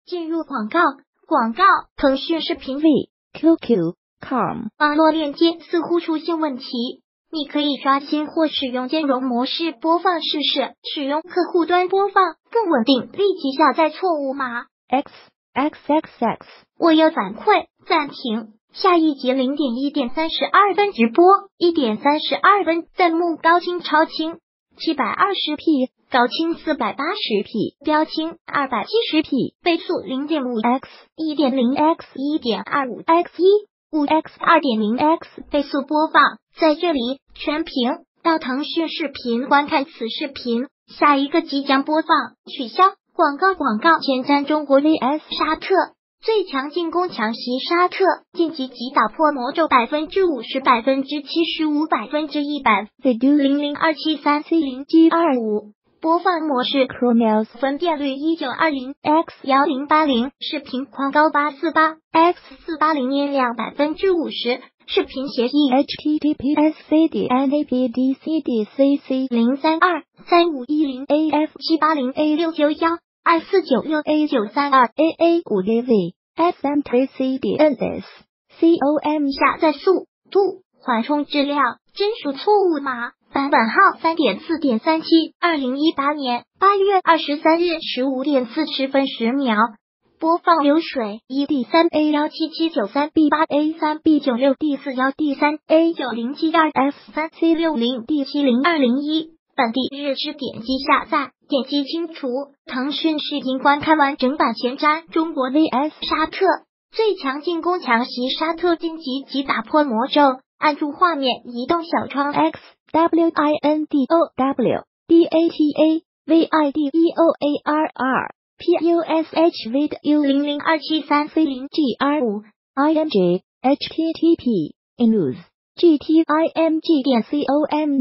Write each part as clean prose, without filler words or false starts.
进入广告。腾讯视频 V QQ.com 网络链接似乎出现问题，你可以刷新或使用兼容模式播放试试，使用客户端播放更稳定。立即下载错误码 XXXX。 我要反馈，暂停。下一节0:1:32直播，1:32弹幕高清超清720p，高清480p，标清270p，倍速0.5x 1.0x 1.25x 5x 2.0x 倍速播放。在这里全屏到腾讯视频观看此视频，下一个即将播放，取消广告。前瞻中国 vs 沙特。最强进攻强袭沙特，晋级即打破魔咒50%、75%、100%。00273C0G25 播放模式 Chromeos 分辨率1920x1080，视频宽高848x480音量50%，视频协议 HTTPS/CDNAPDCDCC 0323510AF796A932AA5DV SM3CDNS COM 下载速度缓冲质量真属错误码版本号3.4.37 2018年8月23日15点40分10秒。播放流水 1D3A17793B8A3B96D4L D3A9072F3C60D702001本地日志点击下载，点击清除。腾讯视频观看完整版前瞻中国 vs 沙特，最强进攻强袭沙特晋级即打破魔咒。按住画面移动小窗 XWINDOWDATAVIDEOARR/PUSH-VID-00273C0GR5 ING HTTP news.gtimg.com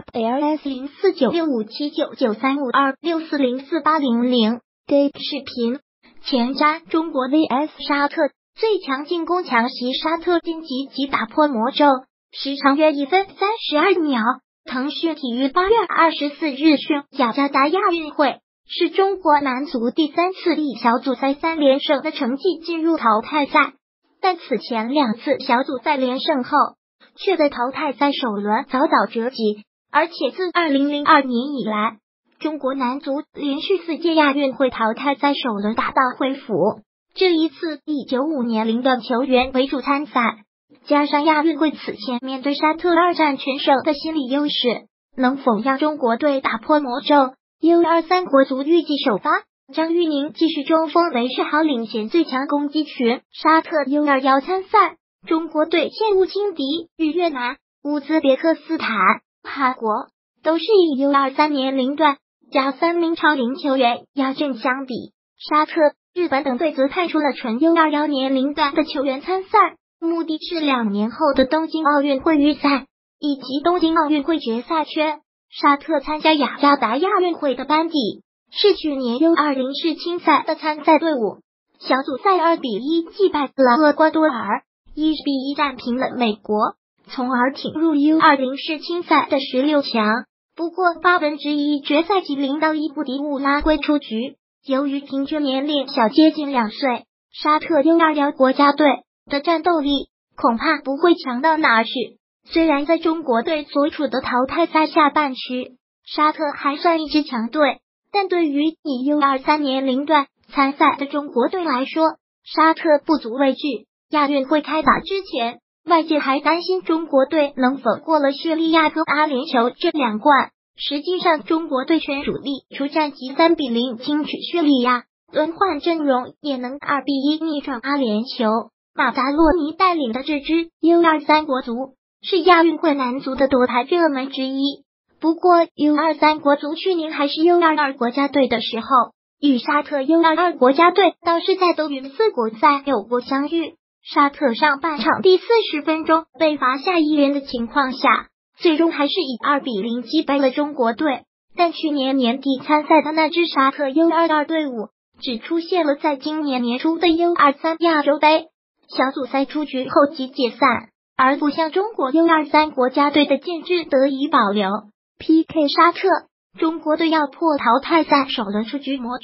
news@ls049657993526404800 Date 视频前瞻中国 vs 沙特，最强进攻强袭沙特晋级即打破魔咒，时长约1分32秒。腾讯体育8月24日宣雅加达亚运会是中国男足第3次以小组赛3连胜的成绩进入淘汰赛，但此前2次小组赛连胜后却在淘汰赛首轮早早折戟，而且自2002年以来，中国男足连续4届亚运会淘汰赛首轮打道回府。这一次以95年龄的球员为主参赛，加上亚运会此前面对沙特2战全胜的心理优势，能否让中国队打破魔咒？U23国足预计首发张玉宁继续中锋韦世豪领衔最强攻击群。沙特 U21参赛，中国队现无轻敌，与越南、乌兹别克斯坦、韩国都是以 U23年龄段加3名超龄球员压阵相比，沙特、日本等队则派出了纯 U21年龄段的球员参赛，目的是2年后的东京奥运会预赛以及东京奥运会决赛圈。沙特参加雅加达亚运会的班底是去年 U20 世青赛的参赛队伍，小组赛2-1击败了厄瓜多尔，1-1战平了美国，从而挺入 U20 世青赛的16强。不过1/8决赛即0-1不敌乌拉圭出局。由于平均年龄小接近2岁，沙特 U21国家队的战斗力恐怕不会强到哪去。虽然在中国队所处的淘汰赛下半区，沙特还算一支强队，但对于以 U23年龄段参赛的中国队来说，沙特不足畏惧。亚运会开打之前，外界还担心中国队能否过了叙利亚和阿联酋这2关。实际上，中国队全主力出战即3-0轻取叙利亚，轮换阵容也能2-1逆转阿联酋。马达洛尼带领的这支 U23国足是亚运会男足的夺牌热门之一。不过 U23国足去年还是 U22国家队的时候，与沙特 U22国家队倒是在德云4国赛有过相遇。沙特上半场第40分钟被罚下1人的情况下，最终还是以2-0击败了中国队。但去年年底参赛的那支沙特 U22队伍只出现了在今年年初的 U23亚洲杯小组赛出局后即解散，而不像中国 U23国家队的建制得以保留。PK 沙特，中国队要破淘汰赛首轮出局魔咒，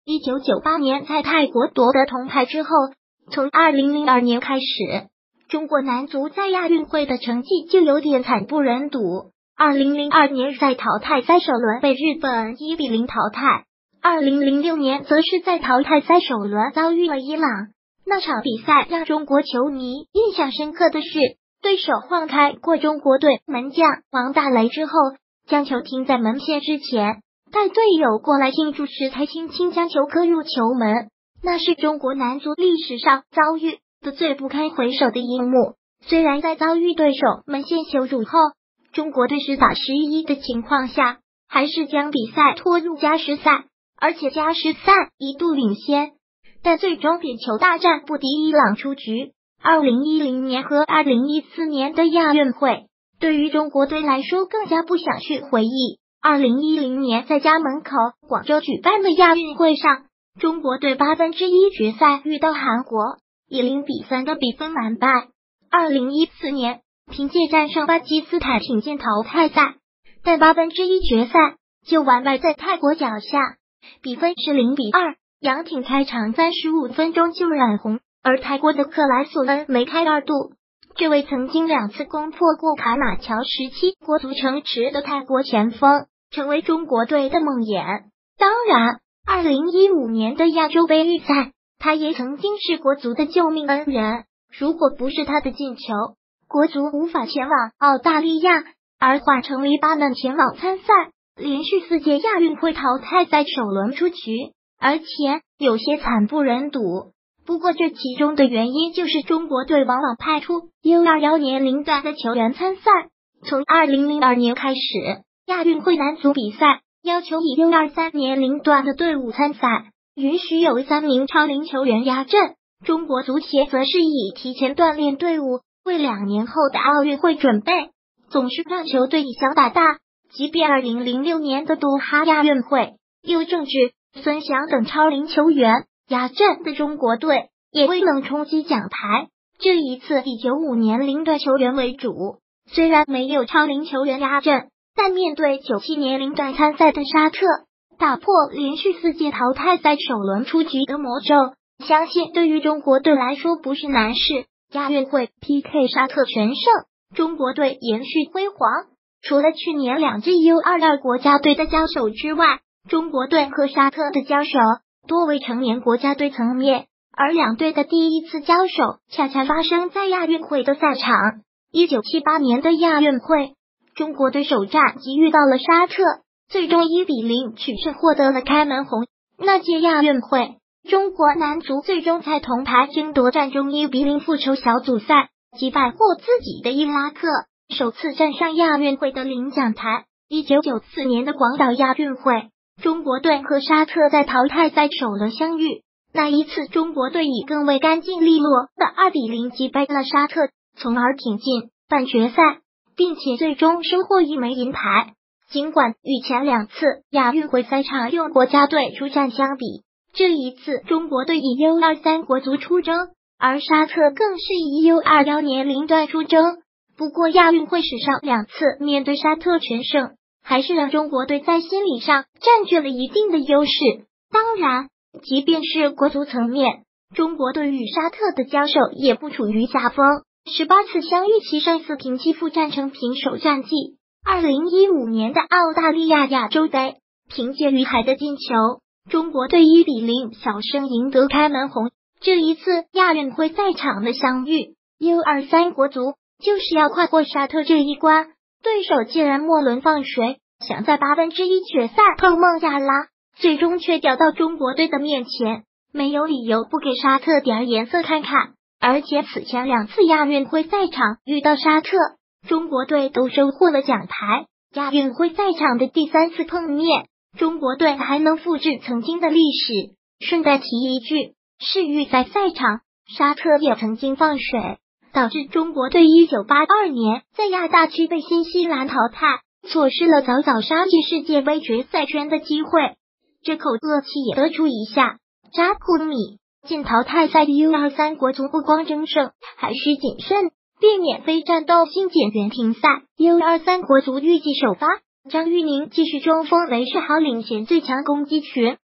1998年在泰国夺得铜牌之后，从2002年开始，中国男足在亚运会的成绩就有点惨不忍睹。2002年在淘汰赛首轮被日本1-0淘汰，2006年则是在淘汰赛首轮遭遇了伊朗。那场比赛让中国球迷印象深刻的是，对手晃开过中国队门将王大雷之后，将球停在门线之前，待队友过来庆祝时才轻轻将球磕入球门。那是中国男足历史上遭遇的最不堪回首的一幕。虽然在遭遇对手门线羞辱后，中国队是打11的情况下，还是将比赛拖入加时赛，而且加时赛一度领先，但最终点球大战不敌伊朗出局。2010年和2014年的亚运会，对于中国队来说更加不想去回忆。2010年在家门口广州举办的亚运会上，中国队1/8决赛遇到韩国，以0-3的比分完败。2014年凭借战胜巴基斯坦挺进淘汰赛，但1/8决赛就完败在泰国脚下，比分是0-2。杨挺开场35分钟就染红，而泰国的克莱索恩梅开二度。这位曾经2次攻破过卡马乔时期国足城池的泰国前锋，成为中国队的梦魇。当然，2015年的亚洲杯预赛，他也曾经是国足的救命恩人。如果不是他的进球，国足无法前往澳大利亚，而换成黎巴嫩前往参赛，连续4届亚运会淘汰赛首轮出局，而且有些惨不忍睹。不过这其中的原因就是中国队往往派出 U21 年龄段的球员参赛。从2002年开始，亚运会男足比赛要求以 U23 年龄段的队伍参赛，允许有3名超龄球员压阵。中国足协则是以提前锻炼队伍，为2年后的奥运会准备，总是让球队以小打大。即便2006年的多哈亚运会，有郑智、孙祥等超龄球员压阵的中国队，也未能冲击奖牌。这一次以95年龄段球员为主，虽然没有超龄球员压阵，但面对97年龄段参赛的沙特，打破连续4届淘汰赛首轮出局的魔咒，相信对于中国队来说不是难事。亚运会 PK 沙特全胜，中国队延续辉煌。除了去年2支 U22 国家队的交手之外，中国队和沙特的交手多为成年国家队层面，而两队的第一次交手恰恰发生在亚运会的赛场。1978年的亚运会，中国队首战即遇到了沙特，最终1-0取胜，获得了开门红。那届亚运会，中国男足最终在铜牌争夺战中1-0复仇小组赛，击败过自己的伊拉克，首次站上亚运会的领奖台。1994年的广岛亚运会，中国队和沙特在淘汰赛首轮相遇，那一次中国队以更为干净利落的2-0击败了沙特，从而挺进半决赛，并且最终收获1枚银牌。尽管与前2次亚运会赛场用国家队出战相比，这一次中国队以 U23 国足出征，而沙特更是以 U21 年龄段出征。不过亚运会史上2次面对沙特全胜，还是让中国队在心理上占据了一定的优势。当然，即便是国足层面，中国队与沙特的交手也不处于下风，18次相遇7胜4平7负，战成平手战绩。2015年的澳大利亚亚洲杯，凭借于海的进球，中国队1-0小胜赢得开门红。这一次亚运会赛场的相遇， U23 国足就是要跨过沙特这一关。对手既然末轮放水，想在1/8决赛碰孟加拉，最终却掉到中国队的面前，没有理由不给沙特点颜色看看。而且此前2次亚运会赛场遇到沙特，中国队都收获了奖牌。亚运会赛场的第3次碰面，中国队还能复制曾经的历史。顺带提一句，世预赛赛场，沙特也曾经放水，导致中国队1982年在亚大区被新西兰淘汰，错失了早早杀进世界杯决赛圈的机会。这口恶气也得出一下。扎库米进淘汰赛的 U23 国足不光争胜，还需谨慎，避免非战斗性减员停赛。U23 国足预计首发张玉宁继续中锋雷世豪领衔最强攻击群，